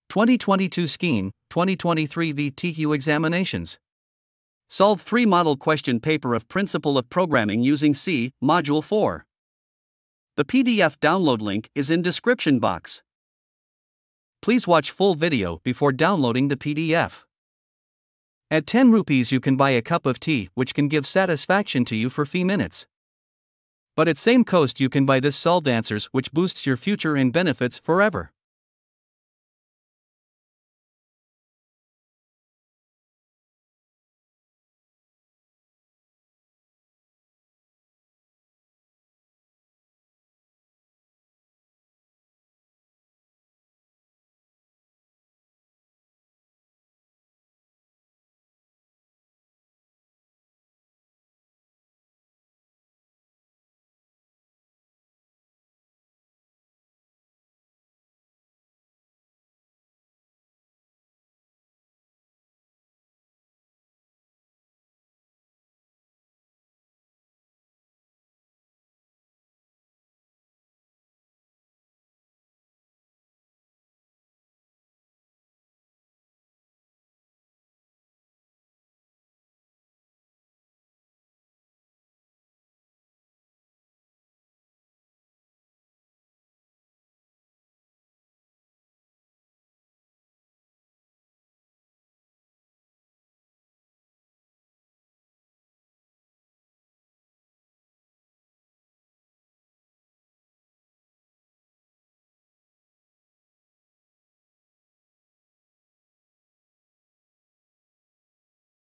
2022 Scheme, 2023 VTU Examinations. Solve 3 model question paper of Principle of Programming using C, Module 4. The PDF download link is in description box. Please watch full video before downloading the PDF. At 10 rupees you can buy a cup of tea which can give satisfaction to you for few minutes. But at same cost you can buy this solved answers which boosts your future and benefits forever.